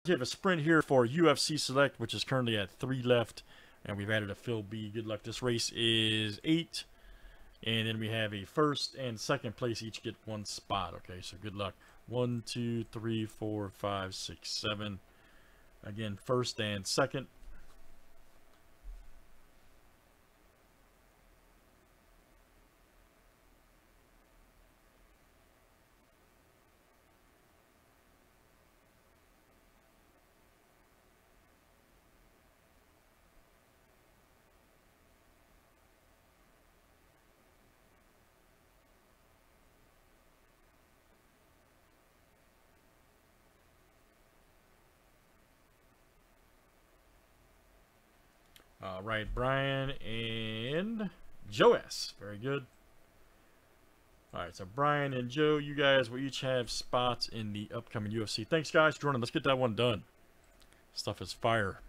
give a sprint here for UFC Select, which is currently at 3 left. And we've added a Phil B. Good luck. This race is 8. And then we have a first and second place. Each get 1 spot. Okay, so good luck. 1, 2, 3, 4, 5, 6, 7. Again, first and second. All right, Brian and Joe S. Very good. All right, so Brian and Joe, you guys will each have spots in the upcoming UFC. Thanks, guys, for joining. Let's get that one done. Stuff is fire.